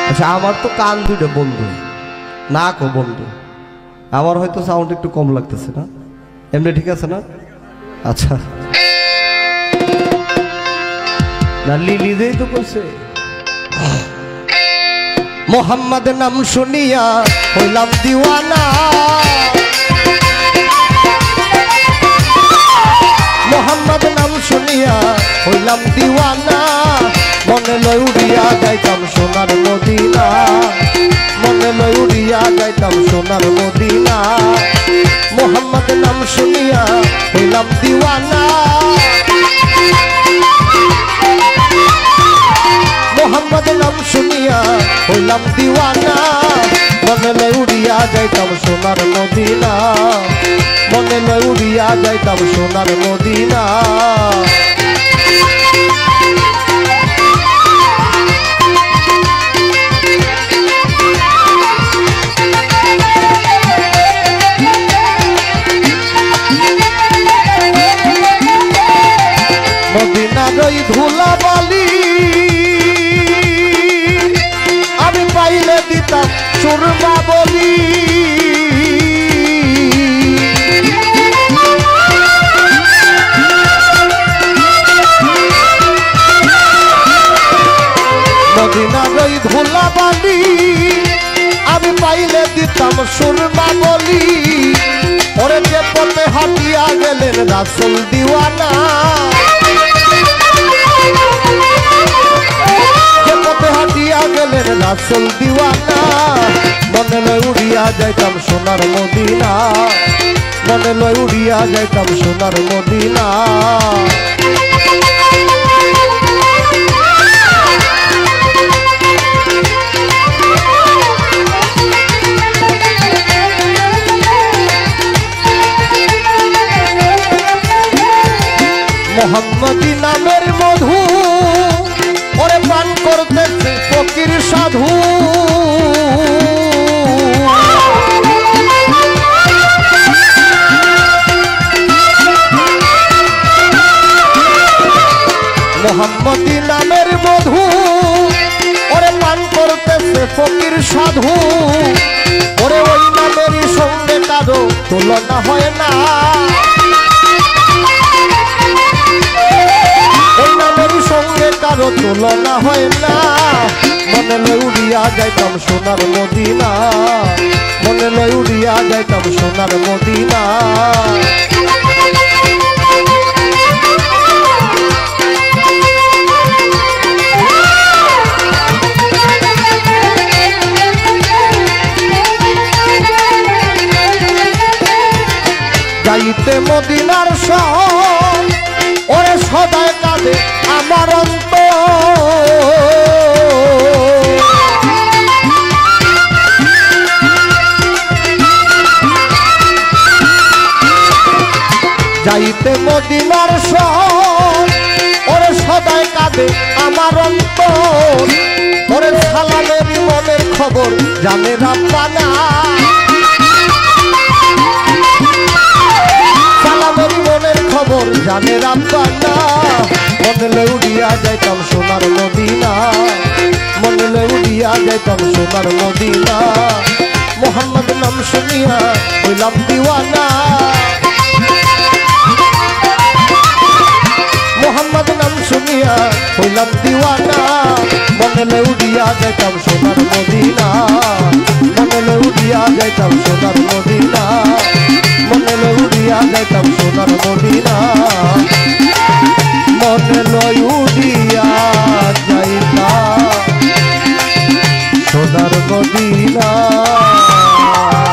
আচ্ছা আমার তো কান দুইটা বন্ধু, নাক ও বন্ধু, আমার হয়তো সাউন্ড একটু কম লাগতেছে না? এমনি ঠিক আছে না? আচ্ছা না, লিলিদেই তো করছে। মোহাম্মদ নাম শুনিয়া হইলাম দিওয়ানা, মোহাম্মদ নাম শুনিয়া হইলাম দিওয়ানা, মনে লয় উড়িয়া যাইতাম সোনার মদিনা, মনে লয় উড়িয়া যাইতাম সোনার মদিনা, মোহাম্মদ নাম শুনিয়া হইলাম দিওয়ানা, মোহাম্মদ নাম শুনিয়া হইলাম দিওয়ানা, মনে লয় উড়িয়া যাইতাম সোনার মদিনা, মনে লয় উড়িয়া যাইতাম সোনার মদিনা। মদিনার ওই ধুলা বালি আমি পাইলে দিতাম সুরমা বলি, মদিনার ওই ধুলা বালি আমি পাইলে দিতাম সুরমা বলি, ওরে যে পথে হাঁটিয়া গেলেন রাসূল দিওয়ানা, যে পথে হাঁটিয়া গেলেন রাসূল দিওয়ানা, মনে লয় উড়িয়া যাইতাম সোনার মদিনা, মনে লয় উড়িয়া যাইতাম সোনার মদিনা। মোহাম্মদী নামের মধু ওরে পান করতেছে ফকির সাধু, মোহাম্মদী নামের মধু ওরে পান করতেছে ফকির সাধু, ওরে ওই নামেরই সঙ্গে কারো তুলনা হয় না, ওই নামেরই সঙ্গে কারো তুলনা হয় না, মনে লয় উড়িয়া যাইতাম সোনার মদিনা, মনে লয় উড়িয়া যাইতাম সোনার মদিনা। যাইতে মদিনার শহর ওরে সদায় কাঁদে আমার অন্তর, যাইতে মদিনার শহর ওরে সদায় কাঁদে আমার অন্তর, ওরে সালামের মনের খবর জানে রাব্বানা, সালামের মনের খবর জানে রাব্বানা, মনে লয় উড়িয়া যাইতাম সোনার মদিনা, মনে লয় উড়িয়া যাইতাম সোনার মদিনা, মোহাম্মদ নাম শুনিয়া হইলাম দিওয়ানা, মোহাম্মদ নাম শুনিয়া হইলাম দিওয়ানা, মনে লয় উড়িয়া যাইতাম সোনার মদিনা, মনে লয় উড়িয়া যাইতাম সোনার মদিনা, মনে লয় উড়িয়া যাইতাম সোনার মদিনা, মনে লয় উড়িয়া যাইতাম সোনার মদিনা।